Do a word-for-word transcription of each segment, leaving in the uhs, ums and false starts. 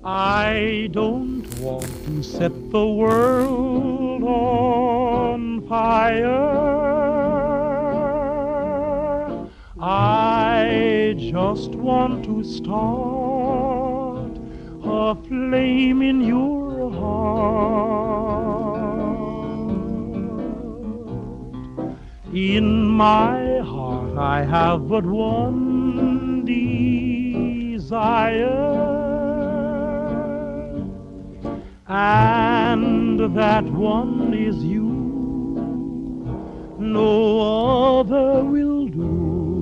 I don't want to set the world on fire. I just want to start a flame in your heart. In my heart I have but one desire, and that one is you. No other will do.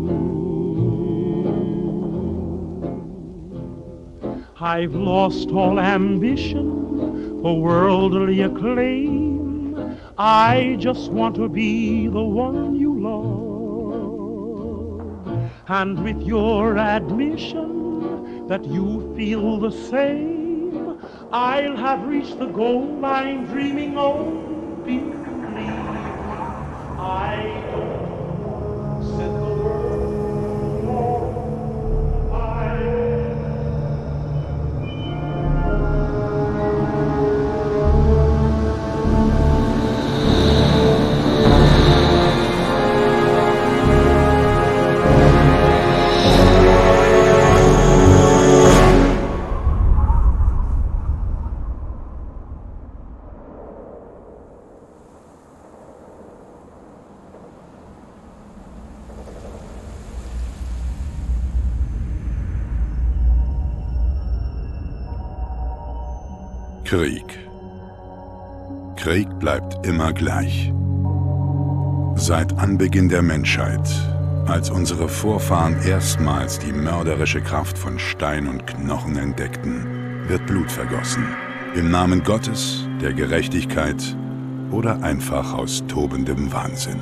I've lost all ambition for worldly acclaim. I just want to be the one you love. And with your admission that you feel the same, I'll have reached the goal I'm dreaming of. Believe me, I don't set the world on fire. Krieg. Krieg bleibt immer gleich. Seit Anbeginn der Menschheit, als unsere Vorfahren erstmals die mörderische Kraft von Stein und Knochen entdeckten, wird Blut vergossen. Im Namen Gottes, der Gerechtigkeit oder einfach aus tobendem Wahnsinn.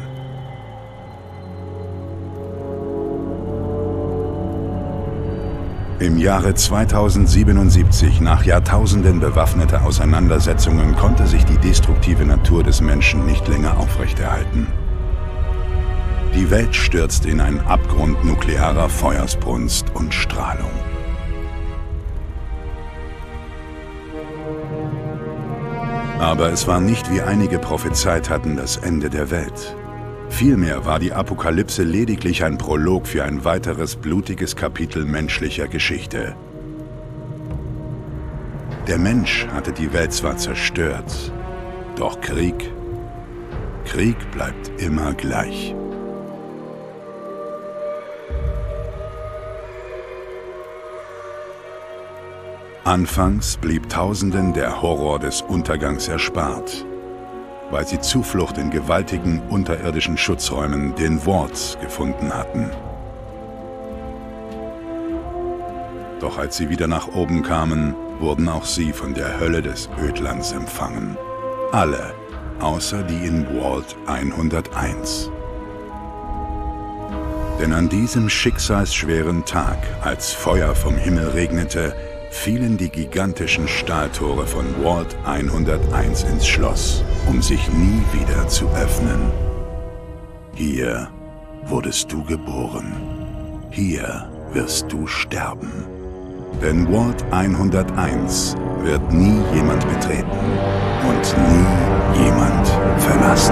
Im Jahre zweitausendsiebenundsiebzig, nach Jahrtausenden bewaffneter Auseinandersetzungen, konnte sich die destruktive Natur des Menschen nicht länger aufrechterhalten. Die Welt stürzt in einen Abgrund nuklearer Feuersbrunst und Strahlung. Aber es war nicht, wie einige prophezeit hatten, das Ende der Welt. Vielmehr war die Apokalypse lediglich ein Prolog für ein weiteres blutiges Kapitel menschlicher Geschichte. Der Mensch hatte die Welt zwar zerstört, doch Krieg, Krieg bleibt immer gleich. Anfangs blieb Tausenden der Horror des Untergangs erspart, weil sie Zuflucht in gewaltigen unterirdischen Schutzräumen, den Vaults, gefunden hatten. Doch als sie wieder nach oben kamen, wurden auch sie von der Hölle des Ödlands empfangen. Alle, außer die in Vault hunderteins. Denn an diesem schicksalsschweren Tag, als Feuer vom Himmel regnete, fielen die gigantischen Stahltore von Vault hunderteins ins Schloss, um sich nie wieder zu öffnen. Hier wurdest du geboren. Hier wirst du sterben. Denn Vault hunderteins wird nie jemand betreten und nie jemand verlassen.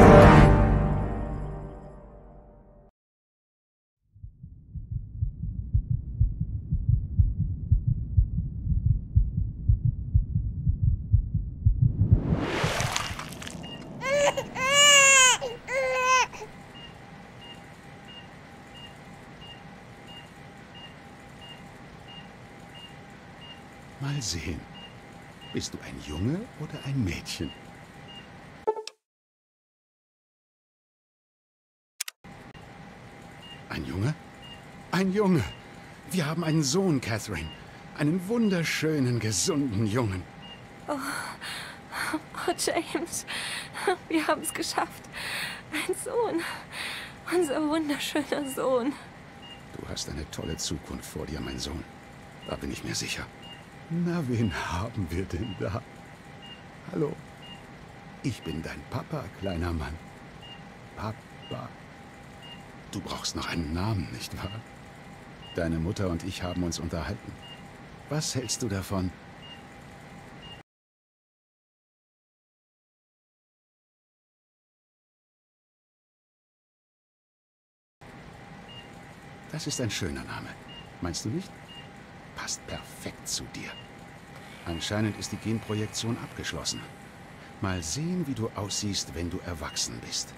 Mal sehen. Bist du ein Junge oder ein Mädchen? Ein Junge? Ein Junge! Wir haben einen Sohn, Catherine. Einen wunderschönen, gesunden Jungen. Oh, oh James. Wir haben es geschafft. Ein Sohn. Unser wunderschöner Sohn. Du hast eine tolle Zukunft vor dir, mein Sohn. Da bin ich mir sicher. Na, wen haben wir denn da? Hallo. Ich bin dein Papa, kleiner Mann. Papa. Du brauchst noch einen Namen, nicht wahr? Deine Mutter und ich haben uns unterhalten. Was hältst du davon, Das ist ein schöner Name. Meinst du nicht? Passt perfekt zu dir. Anscheinend ist die Genprojektion abgeschlossen. Mal sehen, wie du aussiehst, wenn du erwachsen bist.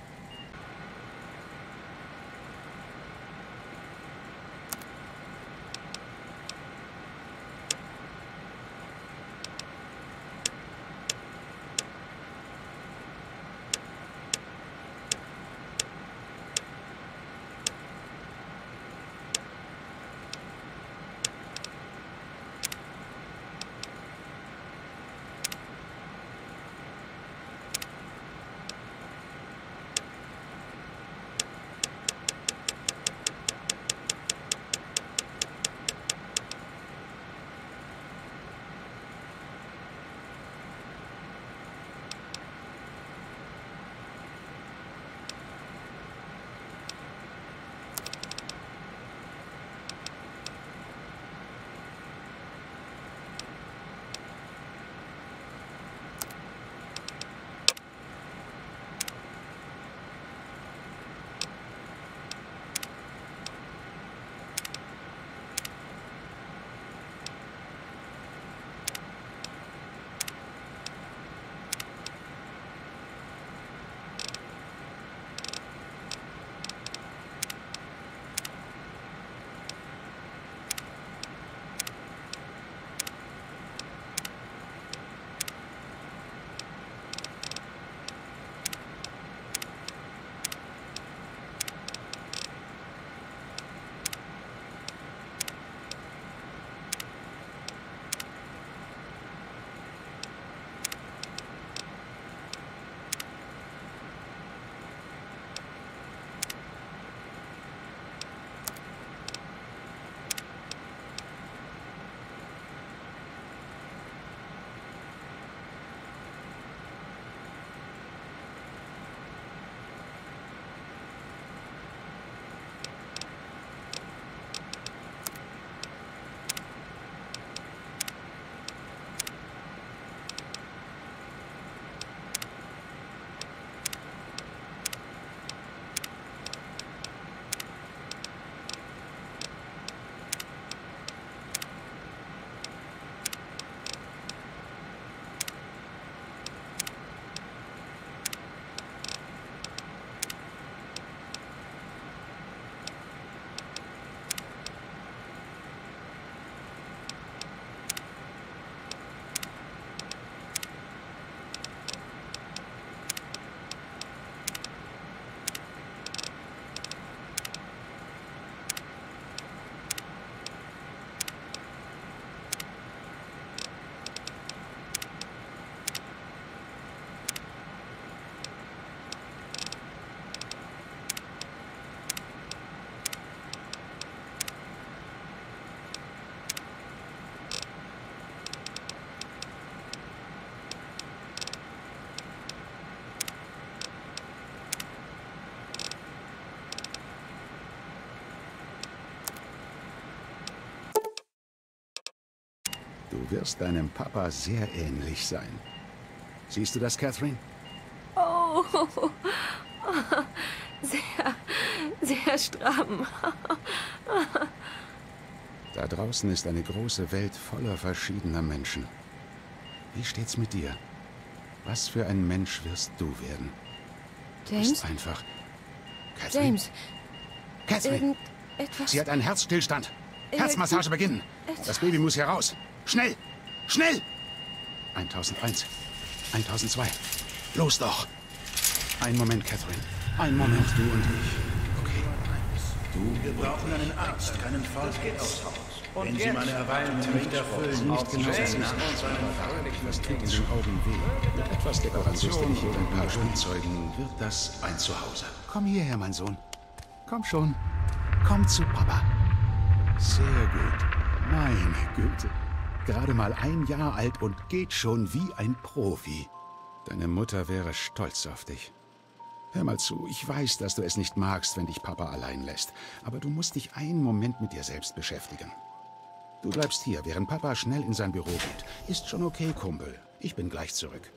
Du wirst deinem Papa sehr ähnlich sein. Siehst du das, Catherine? Oh, sehr, sehr stramm. Da draußen ist eine große Welt voller verschiedener Menschen. Wie steht's mit dir? Was für ein Mensch wirst du werden? James? Ist einfach. Catherine? James. Catherine! Irgendetwas. Sie hat einen Herzstillstand. Irgend- Herzmassage beginnen. Das Baby muss hier raus. Schnell! Schnell! eintausendeins. eintausendzwei. Los doch! Ein Moment, Catherine. Ein Moment, du und ich. Okay. Du, Wir brauchen einen Arzt, keinen Vollgeist. Wenn Sie meine Erweiterung nicht erfüllen, nicht genau das ist. Was tut in den Augen weh? Mit etwas Dekoration und ein paar Spielzeugen wird das ein Zuhause. Komm hierher, mein Sohn. Komm schon. Komm zu Papa. Sehr gut. Meine Güte. Gerade mal ein Jahr alt und geht schon wie ein Profi. Deine Mutter wäre stolz auf dich. Hör mal zu, ich weiß, dass du es nicht magst, wenn dich Papa allein lässt. Aber du musst dich einen Moment mit dir selbst beschäftigen. Du bleibst hier, während Papa schnell in sein Büro geht. Ist schon okay, Kumpel. Ich bin gleich zurück.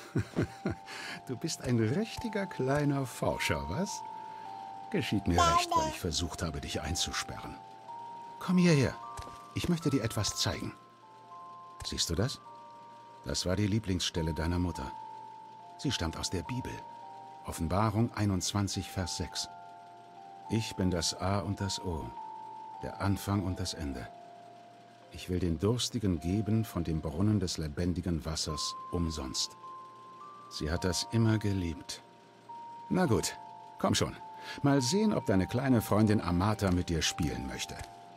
Du bist ein richtiger kleiner Forscher, was? Geschieht mir recht, weil ich versucht habe, dich einzusperren. Komm hierher. Ich möchte dir etwas zeigen. Siehst du das? Das war die Lieblingsstelle deiner Mutter. Sie stammt aus der Bibel. Offenbarung einundzwanzig, Vers sechs. Ich bin das A und das O, der Anfang und das Ende. Ich will den Durstigen geben von dem Brunnen des lebendigen Wassers umsonst. Sie hat das immer geliebt. Na gut, komm schon. Mal sehen, ob deine kleine Freundin Amata mit dir spielen möchte.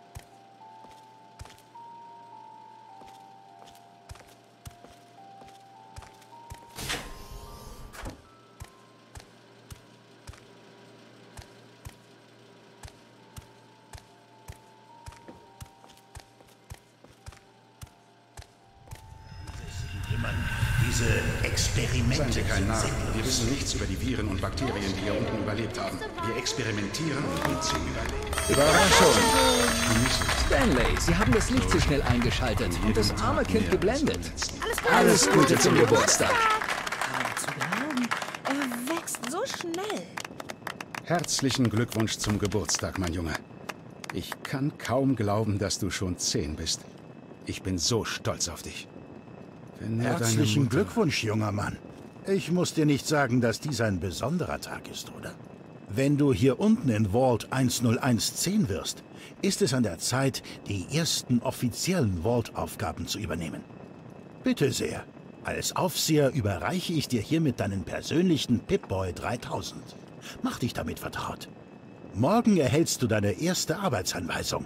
Diese Experimente. Seien Sie kein Narr. Wir wissen nichts über die Viren und Bakterien, die hier unten überlebt haben. Wir experimentieren und mit sie überleben. Überraschung! Stanley, Sie haben das Licht zu schnell eingeschaltet und das arme Kind geblendet. Alles Gute zum Geburtstag. Zu glauben, er wächst so schnell. Herzlichen Glückwunsch zum Geburtstag, mein Junge. Ich kann kaum glauben, dass du schon zehn bist. Ich bin so stolz auf dich. Herzlichen Glückwunsch, junger Mann. Ich muss dir nicht sagen, dass dies ein besonderer Tag ist, oder? Wenn du hier unten in Vault eins null eins zehn wirst, ist es an der Zeit, die ersten offiziellen Vault-Aufgaben zu übernehmen. Bitte sehr. Als Aufseher überreiche ich dir hiermit deinen persönlichen Pip-Boy dreitausend. Mach dich damit vertraut. Morgen erhältst du deine erste Arbeitsanweisung.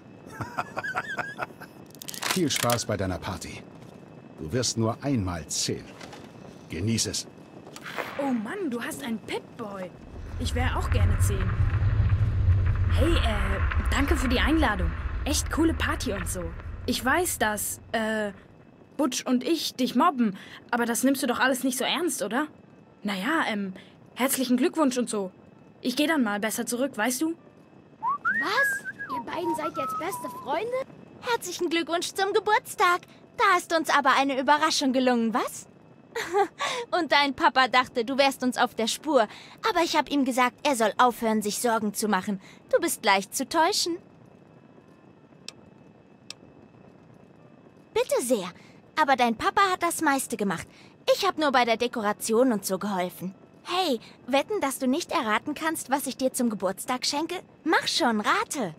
Viel Spaß bei deiner Party. Du wirst nur einmal zehn. Genieß es. Oh Mann, du hast einen Pip-Boy. Ich wäre auch gerne zehn. Hey, äh, danke für die Einladung. Echt coole Party und so. Ich weiß, dass, äh, Butch und ich dich mobben, aber das nimmst du doch alles nicht so ernst, oder? Naja, ähm, herzlichen Glückwunsch und so. Ich gehe dann mal besser zurück, weißt du? Was? Ihr beiden seid jetzt beste Freunde? Herzlichen Glückwunsch zum Geburtstag. Da ist uns aber eine Überraschung gelungen, was? Und dein Papa dachte, du wärst uns auf der Spur. Aber ich habe ihm gesagt, er soll aufhören, sich Sorgen zu machen. Du bist leicht zu täuschen. Bitte sehr. Aber dein Papa hat das meiste gemacht. Ich habe nur bei der Dekoration und so geholfen. Hey, wetten, dass du nicht erraten kannst, was ich dir zum Geburtstag schenke? Mach schon, rate.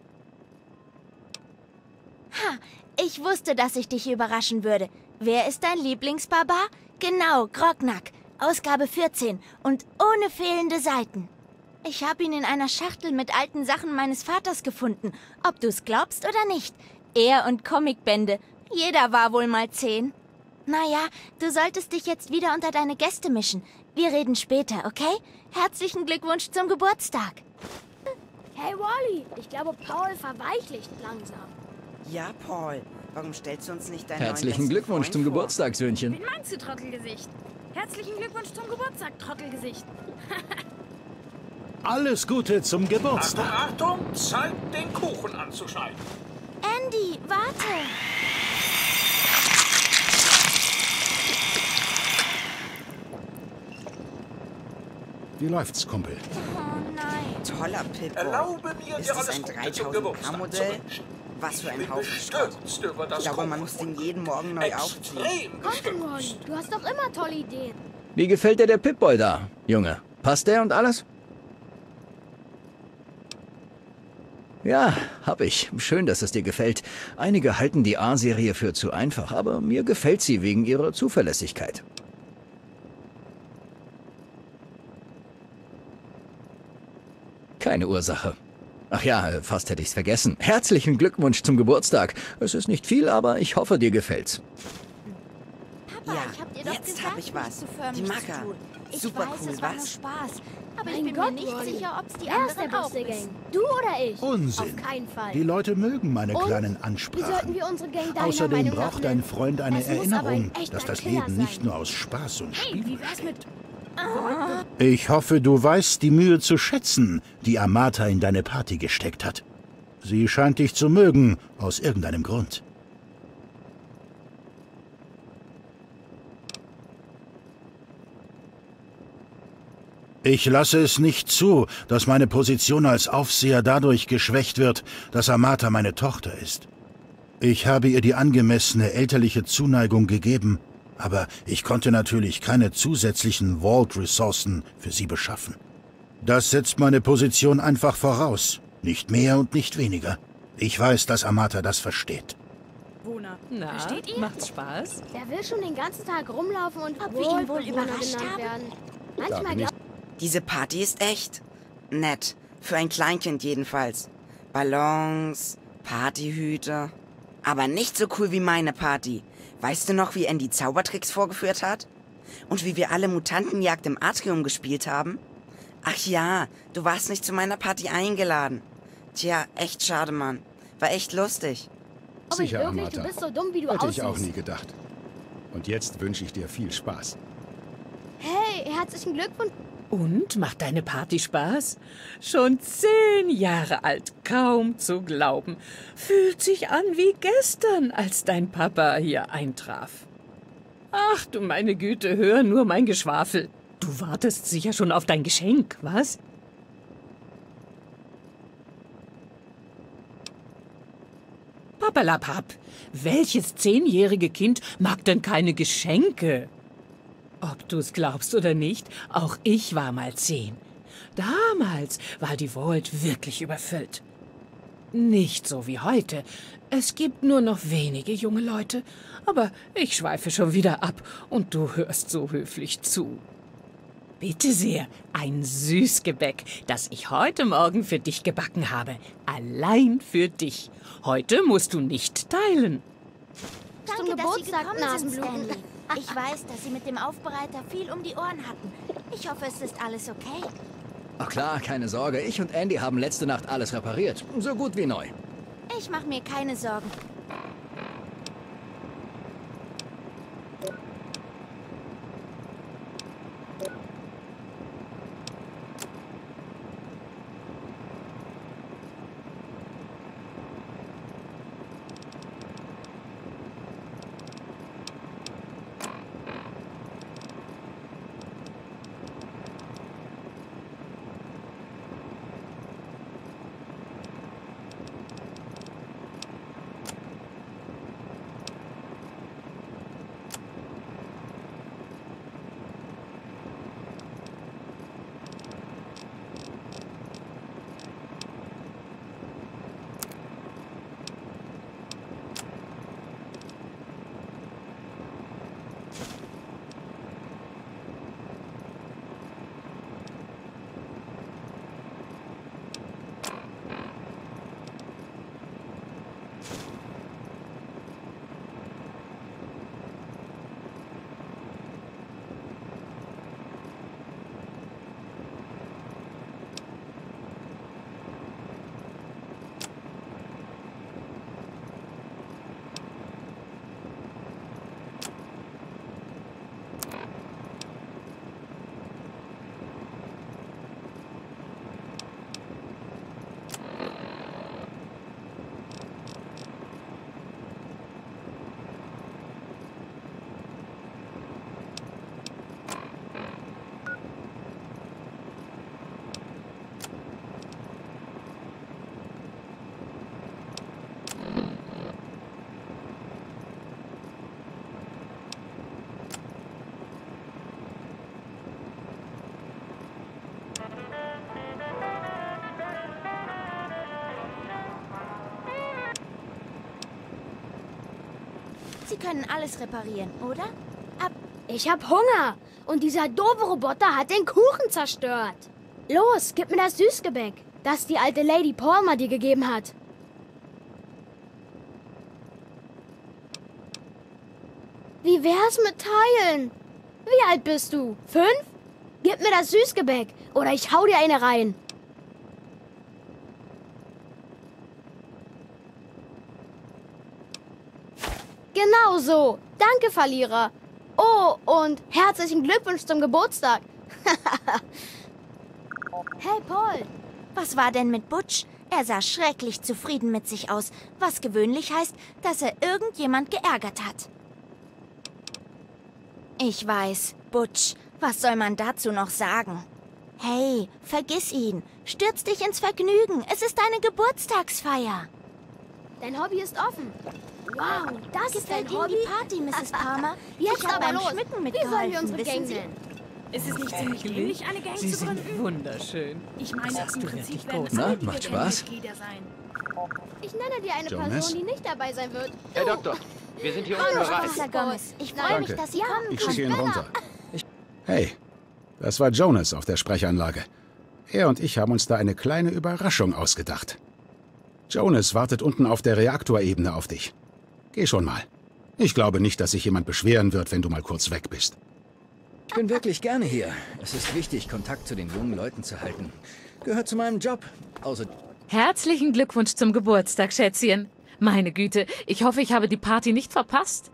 Ha, ich wusste, dass ich dich überraschen würde. Wer ist dein Lieblingsbarbar? Genau, Grognak. Ausgabe vierzehn und ohne fehlende Seiten. Ich habe ihn in einer Schachtel mit alten Sachen meines Vaters gefunden. Ob du es glaubst oder nicht. Er und Comicbände. Jeder war wohl mal zehn. Naja, du solltest dich jetzt wieder unter deine Gäste mischen. Wir reden später, okay? Herzlichen Glückwunsch zum Geburtstag. Hey Wally, ich glaube, Paul verweichlicht langsam. Ja, Paul. Warum stellst du uns nicht deinen Herzlichen neuen Glückwunsch besten zum Freund vor? Geburtstag, Söhnchen. Wen meinst du, Trottelgesicht? Herzlichen Glückwunsch zum Geburtstag, Trottelgesicht. Alles Gute zum Geburtstag. Achtung, Achtung, Zeit, den Kuchen anzuschneiden. Andy, warte. Wie läuft's, Kumpel? Oh nein. Toller Pip-Boy. Erlaube mir, Ist dir das alles ein Gute zum dreitausend Geburtstag K zu Modell? wünschen. Was für Ich ein bin Haufen Schrott. bestürzt über das Ich glaube, man Kochen muss den und jeden Morgen neu aufziehen. extrem Komm, bestürzt. Wally, du hast doch immer tolle Ideen. Wie gefällt dir der Pip-Boy da, Junge? Passt der und alles? Ja, hab ich. Schön, dass es dir gefällt. Einige halten die A-Serie für zu einfach, aber mir gefällt sie wegen ihrer Zuverlässigkeit. Keine Ursache. Ach ja, fast hätte ich's vergessen. Herzlichen Glückwunsch zum Geburtstag. Es ist nicht viel, aber ich hoffe, dir gefällt's. Papa, Ja, ich hab dir doch jetzt gesagt, hab ich was. nicht so förmlich Die zu Macker. tun. Ich Super weiß, cool, es war nur was? Spaß. Aber ich Mein bin Gott, mir nicht Wally. sicher, ob es die Wer ist der anderen auch beste wissen. Gang? Du oder ich? Unsinn. Auf keinen Fall. Die Leute mögen meine Und? kleinen Wie sollten Ansprachen. wir unsere Gang deiner Außerdem Meinung nach braucht dein nennen? Freund eine Es muss aber Erinnerung, ein echter dass das Killer Leben sein. nicht nur aus Spaß und Hey, Spiel wie wär's mit... Ich hoffe, du weißt die Mühe zu schätzen, die Amata in deine Party gesteckt hat. Sie scheint dich zu mögen, aus irgendeinem Grund. Ich lasse es nicht zu, dass meine Position als Aufseher dadurch geschwächt wird, dass Amata meine Tochter ist. Ich habe ihr die angemessene elterliche Zuneigung gegeben, aber ich konnte natürlich keine zusätzlichen Vault-Ressourcen für sie beschaffen. Das setzt meine Position einfach voraus. Nicht mehr und nicht weniger. Ich weiß, dass Amata das versteht. Na, Versteht ihr? macht's Spaß? Wer will schon den ganzen Tag rumlaufen und Ob wir ihn wohl Wohlbewohner überrascht genannt haben? werden? Glaube Manchmal nicht. glaubt Diese Party ist echt. Nett. Für ein Kleinkind jedenfalls. Ballons, Partyhüte. Aber nicht so cool wie meine Party. Weißt du noch, wie Andy Zaubertricks vorgeführt hat? Und wie wir alle Mutantenjagd im Atrium gespielt haben? Ach ja, du warst nicht zu meiner Party eingeladen. Tja, echt schade, Mann. War echt lustig. Ob ich Sicher, wirklich, Amata. du bist so dumm, wie du Hätte aussiehst. ich auch nie gedacht. Und jetzt wünsche ich dir viel Spaß. Hey, herzlichen Glückwunsch. Und, macht deine Party Spaß? Schon zehn Jahre alt, kaum zu glauben. Fühlt sich an wie gestern, als dein Papa hier eintraf. Ach du meine Güte, hör nur mein Geschwafel. Du wartest sicher schon auf dein Geschenk, was? Papperlapapp, welches zehnjährige Kind mag denn keine Geschenke? Ob du's glaubst oder nicht, auch ich war mal zehn. Damals war die Vault wirklich überfüllt. Nicht so wie heute. Es gibt nur noch wenige junge Leute. Aber ich schweife schon wieder ab und du hörst so höflich zu. Bitte sehr, ein Süßgebäck, das ich heute Morgen für dich gebacken habe. Allein für dich. Heute musst du nicht teilen. Danke, Zum dass Sie Geburtstag, gekommen sind, Nasenbluten. Stanley. Ich weiß, dass Sie mit dem Aufbereiter viel um die Ohren hatten. Ich hoffe, es ist alles okay. Ach klar, keine Sorge. Ich und Andy haben letzte Nacht alles repariert. So gut wie neu. Ich mache mir keine Sorgen. Sie können alles reparieren, oder? Ab. Ich hab Hunger. Und dieser doofe Roboter hat den Kuchen zerstört. Los, gib mir das Süßgebäck, das die alte Lady Palmer dir gegeben hat. Wie wär's mit Teilen? Wie alt bist du? Fünf? Gib mir das Süßgebäck oder ich hau dir eine rein. Genau so. Danke, Verlierer. Oh, und herzlichen Glückwunsch zum Geburtstag. Hey, Paul. Was war denn mit Butch? Er sah schrecklich zufrieden mit sich aus, was gewöhnlich heißt, dass er irgendjemand geärgert hat. Ich weiß, Butch. Was soll man dazu noch sagen? Hey, vergiss ihn. Stürz dich ins Vergnügen. Es ist deine Geburtstagsfeier. Dein Hobby ist offen. Wow, das ist dein Gefällt Ihnen Hobby? die Party, Misses Palmer? Jetzt Ich habe aber beim los. Schmücken Wie sollen wir mitgeholfen, unsere Gang wissen Sie? nennen? Ist es nicht ziemlich dämlich, eine Gang Sie zu sind gründen? wunderschön. Ich meine, Das hast im du Prinzip wirklich werden gut. es Na, alle die macht gewählten Spaß? Mitglieder sein. Ich nenne dir eine Jonas? Person, die nicht dabei sein wird. Herr Doktor, wir sind hier Hallo, unten bereit. Officer Gomez. Ich freue Danke. mich, dass Sie kommen Ich schicke ihn konnten. runter. Hey, das war Jonas auf der Sprechanlage. Er und ich haben uns da eine kleine Überraschung ausgedacht. Jonas wartet unten auf der Reaktorebene auf dich. Geh schon mal. Ich glaube nicht, dass sich jemand beschweren wird, wenn du mal kurz weg bist. Ich bin wirklich gerne hier. Es ist wichtig, Kontakt zu den jungen Leuten zu halten. Gehört zu meinem Job. Außer Herzlichen Glückwunsch zum Geburtstag, Schätzchen. Meine Güte, ich hoffe, ich habe die Party nicht verpasst.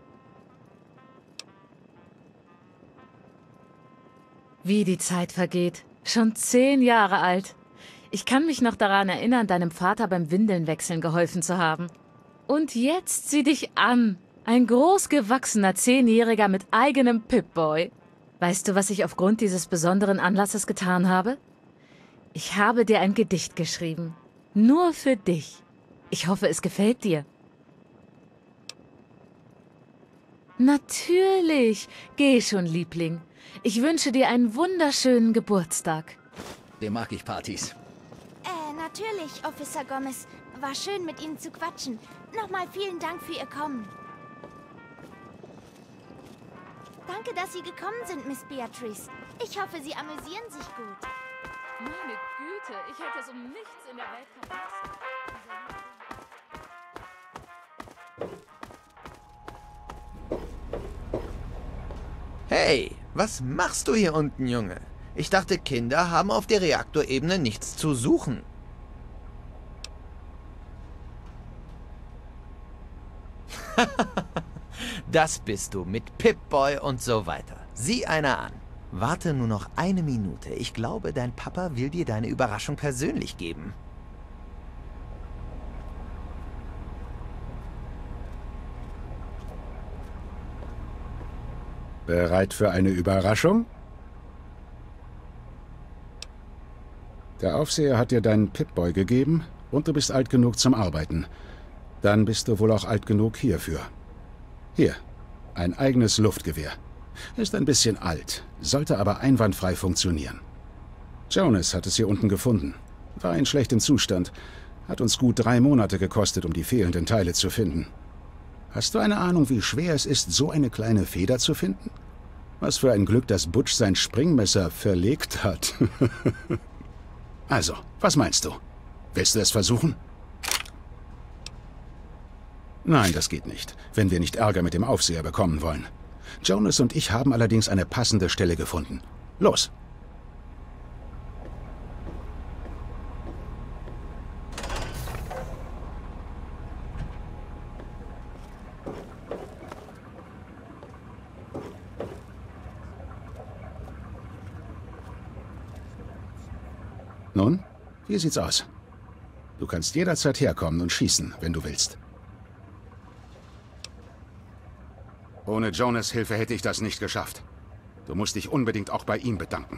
Wie die Zeit vergeht. Schon zehn Jahre alt. Ich kann mich noch daran erinnern, deinem Vater beim Windelnwechseln geholfen zu haben. Und jetzt sieh dich an. Ein großgewachsener Zehnjähriger mit eigenem Pip-Boy. Weißt du, was ich aufgrund dieses besonderen Anlasses getan habe? Ich habe dir ein Gedicht geschrieben. Nur für dich. Ich hoffe, es gefällt dir. Natürlich. Geh schon, Liebling. Ich wünsche dir einen wunderschönen Geburtstag. dem mag ich Partys. Äh, natürlich, Officer Gomez. War schön, mit Ihnen zu quatschen. Nochmal vielen Dank für Ihr Kommen. Danke, dass Sie gekommen sind, Miss Beatrice. Ich hoffe, Sie amüsieren sich gut. Meine Güte, ich hätte es um nichts in der Welt verpasst. Hey, was machst du hier unten, Junge? Ich dachte, Kinder haben auf der Reaktorebene nichts zu suchen. Das bist du, mit Pip-Boy und so weiter. Sieh einer an. Warte nur noch eine Minute. Ich glaube, dein Papa will dir deine Überraschung persönlich geben. Bereit für eine Überraschung? Der Aufseher hat dir deinen Pip-Boy gegeben und du bist alt genug zum Arbeiten. Dann bist du wohl auch alt genug hierfür. Hier, ein eigenes Luftgewehr. Ist ein bisschen alt, sollte aber einwandfrei funktionieren. Jonas hat es hier unten gefunden. War in schlechtem Zustand. Hat uns gut drei Monate gekostet, um die fehlenden Teile zu finden. Hast du eine Ahnung, wie schwer es ist, so eine kleine Feder zu finden? Was für ein Glück, dass Butch sein Springmesser verlegt hat. Also, was meinst du? Willst du es versuchen? Nein, das geht nicht, wenn wir nicht Ärger mit dem Aufseher bekommen wollen. Jonas und ich haben allerdings eine passende Stelle gefunden. Los! Nun, wie sieht's aus? Du kannst jederzeit herkommen und schießen, wenn du willst. Ohne Jonas' Hilfe hätte ich das nicht geschafft. Du musst dich unbedingt auch bei ihm bedanken.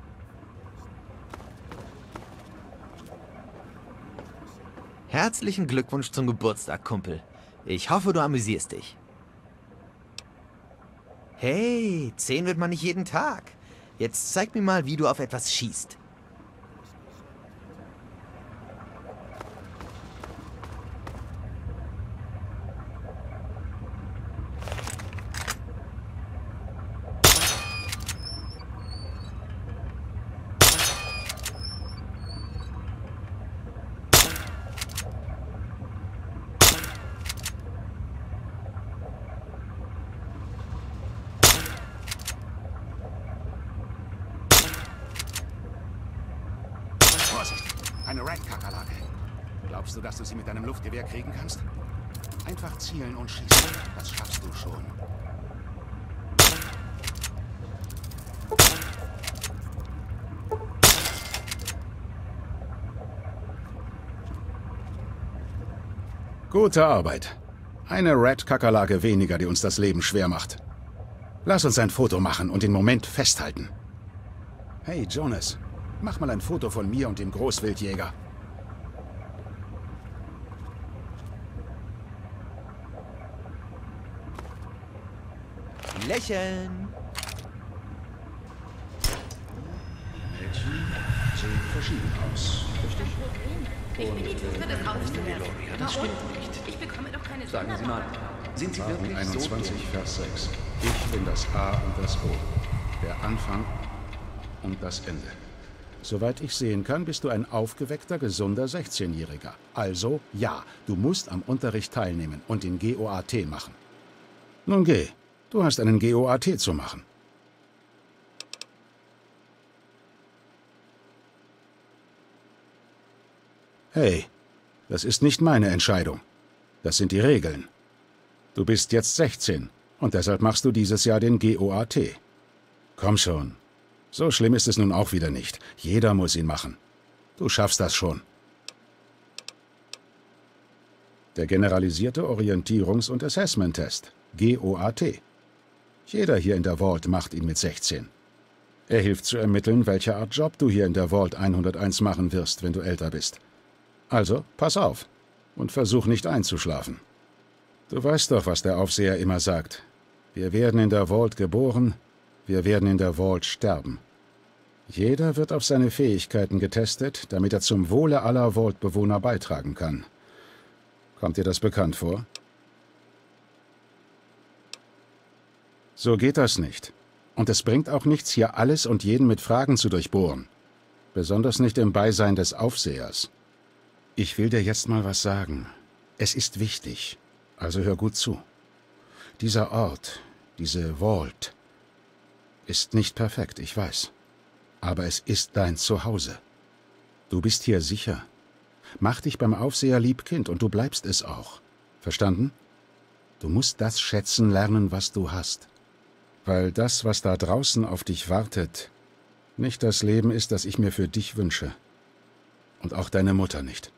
Herzlichen Glückwunsch zum Geburtstag, Kumpel. Ich hoffe, du amüsierst dich. Hey, zehn wird man nicht jeden Tag. Jetzt zeig mir mal, wie du auf etwas schießt. Vorsicht! Eine Rat-Kakerlake. Glaubst du, dass du sie mit deinem Luftgewehr kriegen kannst? Einfach zielen und schießen. Das schaffst du schon. Gute Arbeit. Eine Rat-Kakerlake weniger, die uns das Leben schwer macht. Lass uns ein Foto machen und den Moment festhalten. Hey, Jonas. Mach mal ein Foto von mir und dem Großwildjäger. Lächeln! Mädchen sehen verschieden aus. Richtig? Ich bin die Tochter des Aufsehers. Das stimmt nicht. Ich bekomme doch keine Sagen Sie mal, sind Sie wirklich einundzwanzig, so Vers sechs. Ich bin das A und das O. Der Anfang und das Ende. Soweit ich sehen kann, bist du ein aufgeweckter, gesunder sechzehnjähriger. Also, ja, du musst am Unterricht teilnehmen und den G O A T machen. Nun geh, du hast einen G O A T zu machen. Hey, das ist nicht meine Entscheidung. Das sind die Regeln. Du bist jetzt sechzehn und deshalb machst du dieses Jahr den G O A T. Komm schon. So schlimm ist es nun auch wieder nicht. Jeder muss ihn machen. Du schaffst das schon. Der generalisierte Orientierungs- und Assessment-Test, G O A T. Jeder hier in der Vault macht ihn mit sechzehn. Er hilft zu ermitteln, welche Art Job du hier in der Vault hunderteins machen wirst, wenn du älter bist. Also, pass auf und versuch nicht einzuschlafen. Du weißt doch, was der Aufseher immer sagt. Wir werden in der Vault geboren, wir werden in der Vault sterben. Jeder wird auf seine Fähigkeiten getestet, damit er zum Wohle aller Vault-Bewohner beitragen kann. Kommt dir das bekannt vor? So geht das nicht. Und es bringt auch nichts, hier alles und jeden mit Fragen zu durchbohren. Besonders nicht im Beisein des Aufsehers. Ich will dir jetzt mal was sagen. Es ist wichtig. Also hör gut zu. Dieser Ort, diese Vault, ist nicht perfekt, ich weiß. Aber es ist dein Zuhause. Du bist hier sicher. Mach dich beim Aufseher lieb, Kind, und du bleibst es auch. Verstanden? Du musst das schätzen lernen, was du hast. Weil das, was da draußen auf dich wartet, nicht das Leben ist, das ich mir für dich wünsche. Und auch deine Mutter nicht.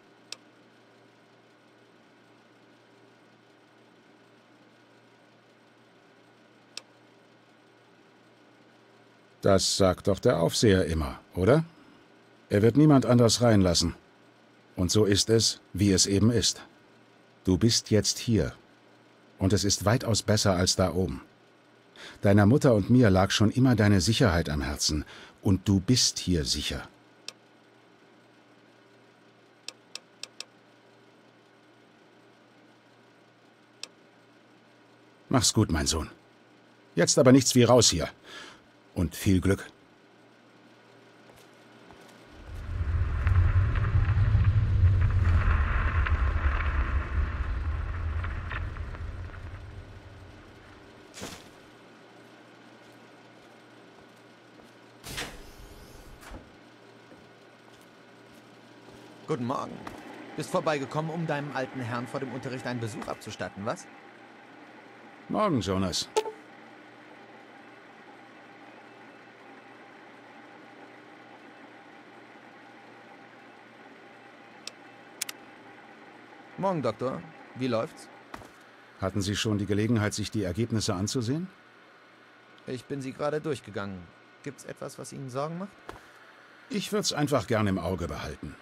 Das sagt doch der Aufseher immer, oder? Er wird niemand anders reinlassen. Und so ist es, wie es eben ist. Du bist jetzt hier. Und es ist weitaus besser als da oben. Deiner Mutter und mir lag schon immer deine Sicherheit am Herzen. Und du bist hier sicher. Mach's gut, mein Sohn. Jetzt aber nichts wie raus hier. Und viel Glück. Guten Morgen. Bist vorbeigekommen, um deinem alten Herrn vor dem Unterricht einen Besuch abzustatten, was? Morgen, Jonas. Morgen, Doktor. Wie läuft's? Hatten Sie schon die Gelegenheit, sich die Ergebnisse anzusehen? Ich bin sie gerade durchgegangen. Gibt's etwas, was Ihnen Sorgen macht? Ich würde es einfach gern im Auge behalten.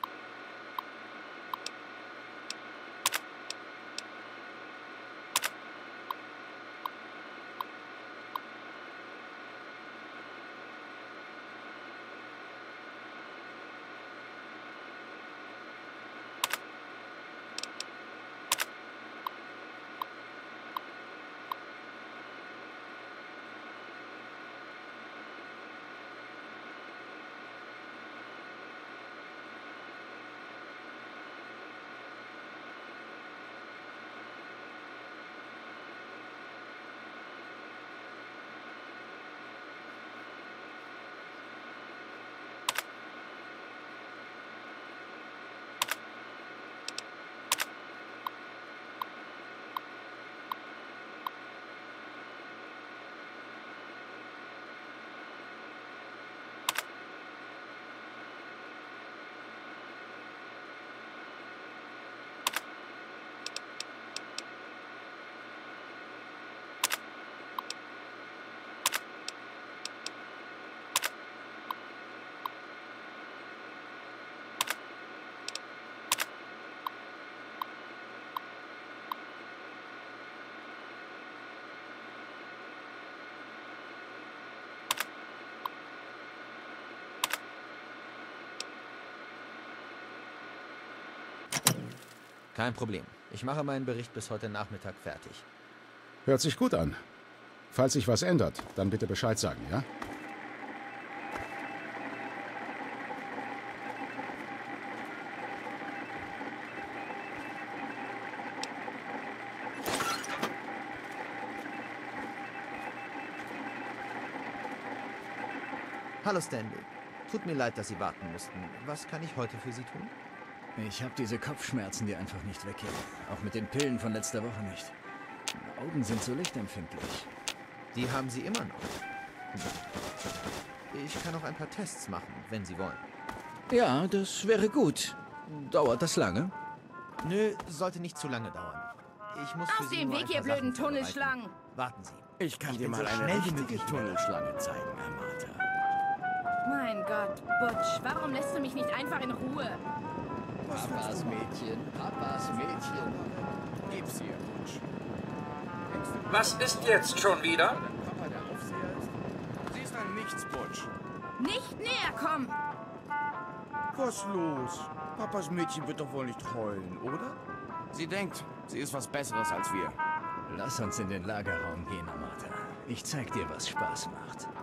Kein Problem. Ich mache meinen Bericht bis heute Nachmittag fertig. Hört sich gut an. Falls sich was ändert, dann bitte Bescheid sagen, ja? Hallo Stanley. Tut mir leid, dass Sie warten mussten. Was kann ich heute für Sie tun? Ich habe diese Kopfschmerzen, die einfach nicht weggehen. Auch mit den Pillen von letzter Woche nicht. Meine Augen sind so lichtempfindlich. Die haben Sie immer noch. Ich kann auch ein paar Tests machen, wenn Sie wollen. Ja, das wäre gut. Dauert das lange? Nö, sollte nicht zu lange dauern. Ich muss für Auf Sie dem nur Weg, ein ihr paar blöden Sachen vorbereiten. Tunnelschlangen. Warten Sie. Ich kann Ich dir bin mal so eine schnell wie richtige möglich Tunnelschlange zeigen, Amata. Mein Gott, Butch, warum lässt du mich nicht einfach in Ruhe? Papas Mädchen, Papas Mädchen. Gib's ihr, Butch. Was ist jetzt schon wieder? Papa der Aufseher ist? Sie ist ein Nichts, Butch. Nicht näher kommen! Was los? Papas Mädchen wird doch wohl nicht heulen, oder? Sie denkt, sie ist was Besseres als wir. Lass uns in den Lagerraum gehen, Amata. Ich zeig dir, was Spaß macht.